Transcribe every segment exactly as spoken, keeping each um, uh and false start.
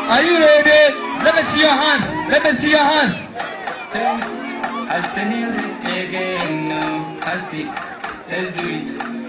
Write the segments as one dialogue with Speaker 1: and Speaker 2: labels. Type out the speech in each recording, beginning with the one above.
Speaker 1: Are you ready? Let me see your hands. Let me see your hands.
Speaker 2: Hey, Hasty music again, no, Hasty, let's do it.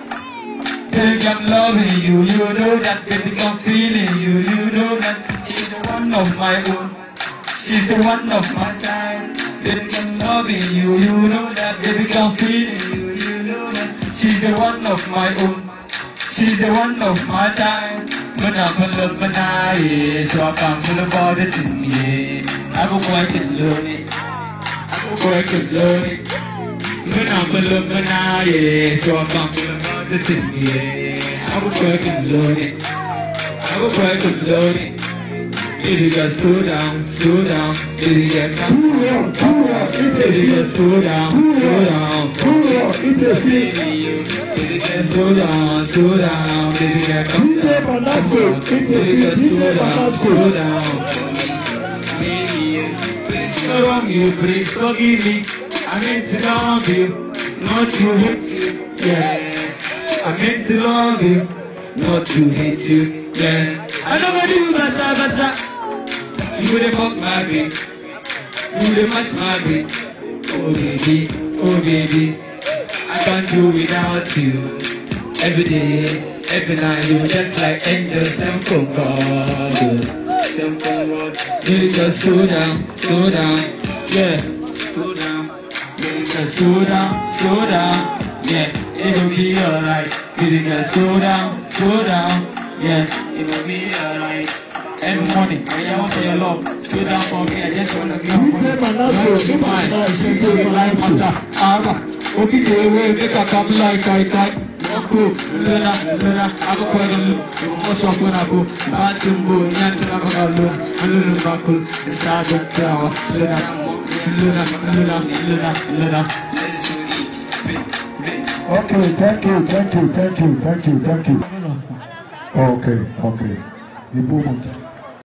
Speaker 1: Baby, I'm loving you, you know that. Baby, I'm feeling you, you know that. She's the one of my own. She's the one of my time. Baby, I'm loving you, you know that. Baby, I'm feeling you, you know that. She's the one of my own. She's the one of my time. When I'm in love, when I is, so I can't feel about it in me. I go quite lonely. I go quite lonely. When I'm in love, when I is, so I can't feel about it in me. I go quite lonely. I go quite lonely. Baby, just slow down, slow down. Baby, get calm. Baby, just slow down, slow down. Baby, you. Baby, just slow down, slow down. Baby, get calm. Baby, just slow down, slow down. Baby, you. Please wrong you, please forgive me. I meant to love you, not to hate you. Yeah, I meant to love you, not to hate you. Yeah, I never do basa basa. You would have fucked my brain. You would have mashed my brain. Oh baby, oh baby, I can't do without you. Every day, every night, you're just like angels sent from God. Sent from God. Baby, just slow down, slow down, yeah, slow down. Baby, just slow down, slow down, yeah, it'll be alright. Baby, just slow down, slow down, yeah, it'll be alright. Every morning, I yell for your love. Slow down for me, I just wanna be on point. Don't be mine, she's so life master. Ah, okay, the way make a come like I can. Walk Luna, Luna, I go for the look. You must walk when I go. Basimbo, Yantina Bagalo, Lulu Bakul, the stars of power. Luna, Luna, Luna, Luna, Luna. Let's do it.
Speaker 3: Okay, thank you, thank you, thank you, thank you, thank you. Okay, okay. Bimoba.